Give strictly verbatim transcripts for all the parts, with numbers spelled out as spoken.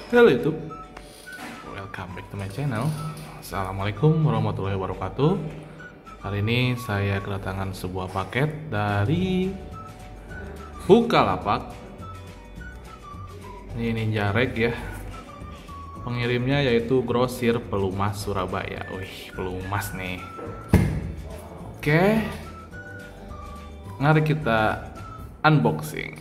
Halo YouTube, welcome back to my channel. Assalamualaikum warahmatullahi wabarakatuh. Hari ini saya kedatangan sebuah paket dari Bukalapak. Ini Ninja Reg ya. Pengirimnya yaitu Grosir Pelumas Surabaya. Wih, pelumas nih. Oke, mari kita unboxing.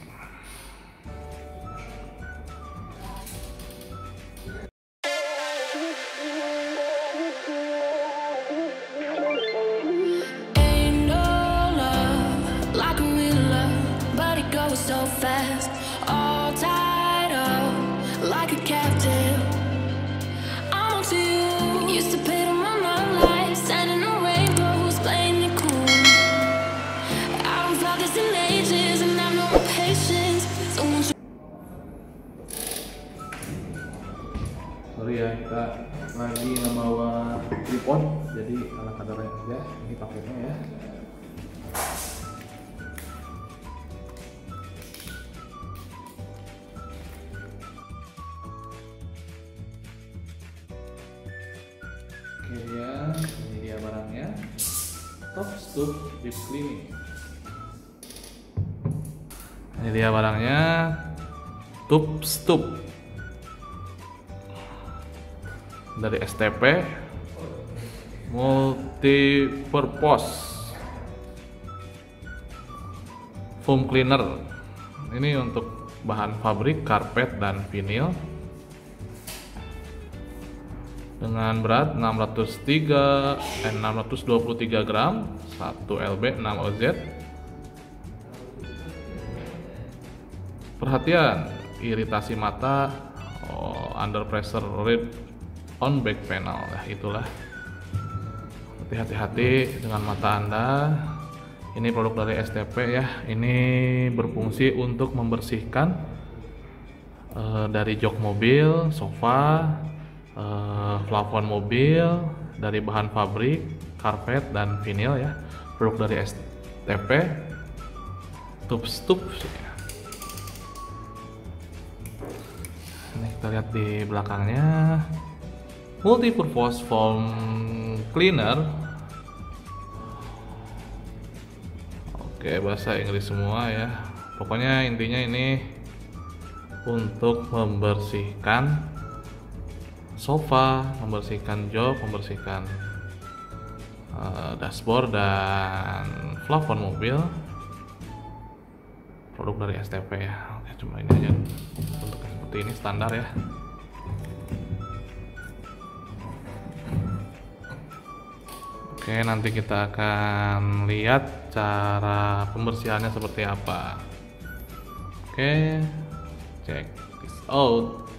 So fast, all tied up like a captive. I'm on to you. Used to pay to run my life, sending no rainbows, playing it cool. I don't felt this in ages, and I've no patience. So won't you... Sorry ya, kita lagi ngebawa tripod, jadi ala kadarnya aja. Ini paketnya ya. Oke ya, ini dia barangnya. Top Stuff Deep Cleaning. Ini dia barangnya. Top Stuff dari S T P Multipurpose Foam Cleaner. Ini untuk bahan fabrik, karpet dan vinil. Dengan berat enam ratus tiga eh, enam ratus dua puluh tiga gram, satu L B enam O Z. Perhatian, iritasi mata, oh, under pressure read on back panel. Nah, itulah. Hati-hati dengan mata Anda. Ini produk dari S T P ya. Ini berfungsi untuk membersihkan uh, dari jok mobil, sofa, Uh, plafon mobil, dari bahan fabrik, karpet dan vinil ya. Produk dari S T P Top Stuff ya. Ini kita lihat di belakangnya, Multipurpose Foam Cleaner. Oke, bahasa Inggris semua ya. Pokoknya intinya ini untuk membersihkan sofa, membersihkan jok, membersihkan uh, dashboard dan plafon mobil. Produk dari S T P ya. Oke, cuma ini aja bentuknya seperti ini, standar ya. Oke, nanti kita akan lihat cara pembersihannya seperti apa. Oke, check this out.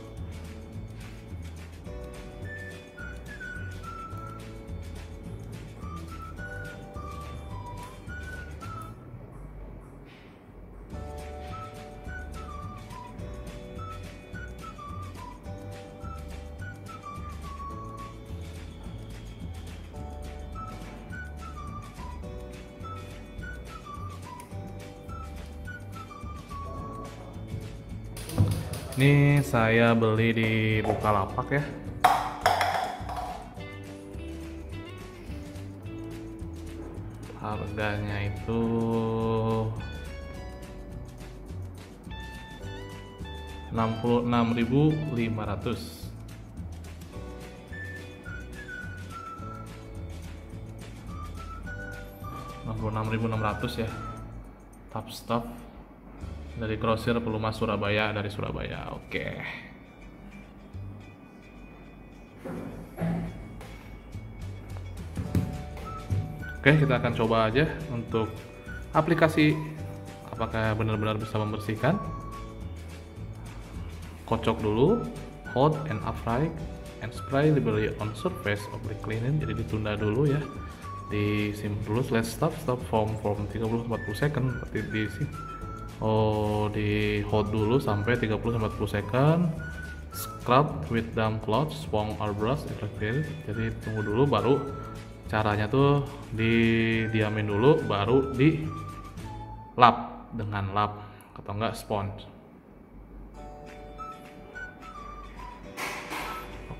Ini saya beli di Bukalapak ya. Harganya itu enam puluh enam ribu lima ratus. enam puluh enam ribu enam ratus ya. Top Stuff dari Grosir Pelumas Surabaya, dari Surabaya. Oke. Oke, kita akan coba aja untuk aplikasi apakah benar-benar bisa membersihkan. Kocok dulu, hold and apply and spray liberally on surface of the cleaning. Jadi ditunda dulu ya. Disimpan dulu, let's stop stop form form tiga puluh sampai empat puluh second seperti di sini. Oh, di hold dulu sampai tiga puluh sampai empat puluh second. Scrub with damp cloth, sponge or brush if required. Jadi tunggu dulu, baru caranya tuh didiamin dulu, baru di lap dengan lap atau enggak sponge.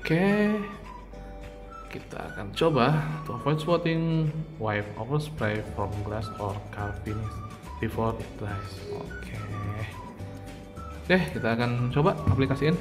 Oke, kita akan coba to avoid spotting, wipe overspray from glass or car finish before it dries. Oke, oke kita akan coba aplikasiin.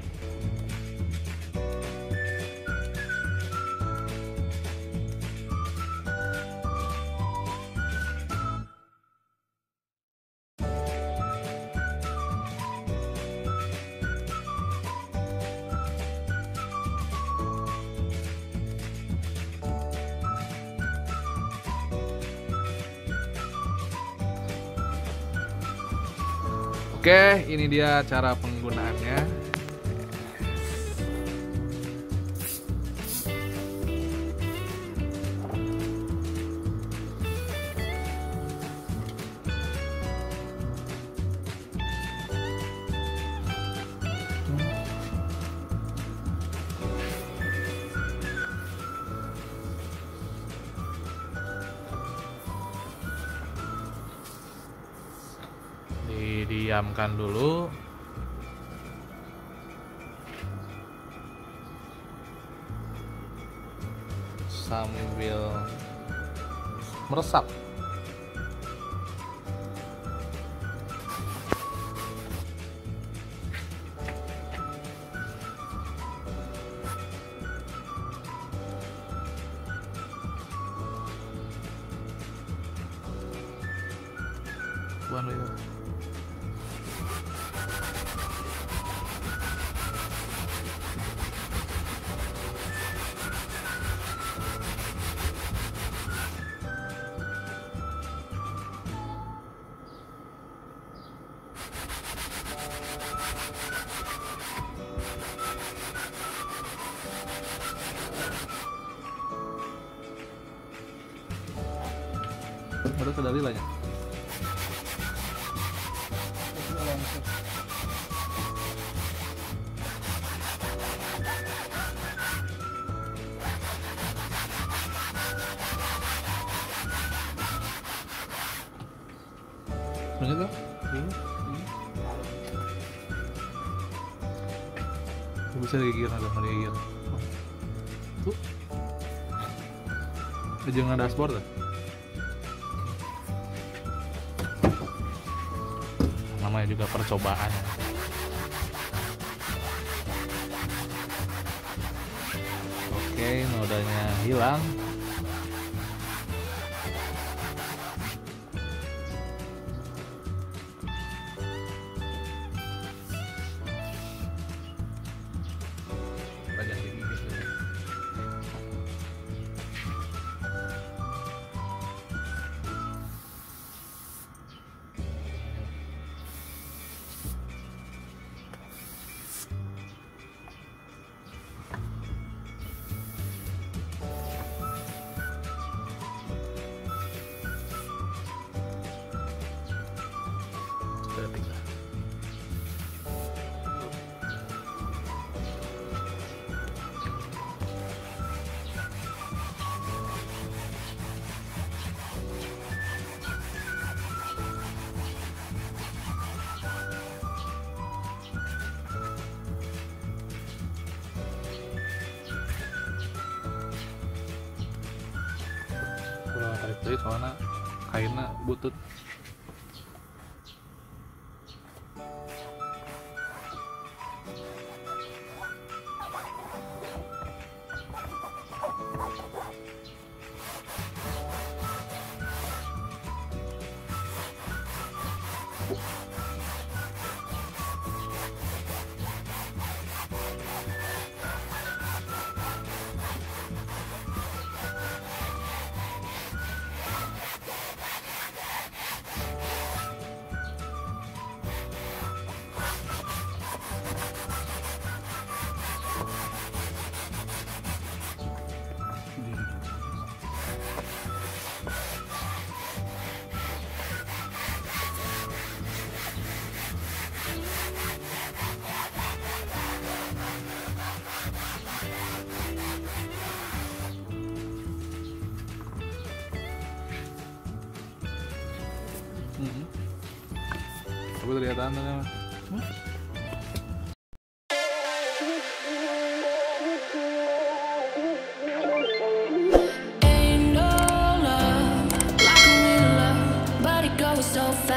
Oke, ini dia cara penggunaannya. Didiamkan dulu sambil meresap. Buan itu. Ada kedali lah ya. Begitu? Bisa digigir, ada mau digigir. Tuh. Jangan dashboard lah. Namanya juga percobaan. Oke, nodanya hilang. Banyak digigit. Tarik deui soalnya kainnya butut. Hmm. Tapi kelihatan kan? Hmm? so fast.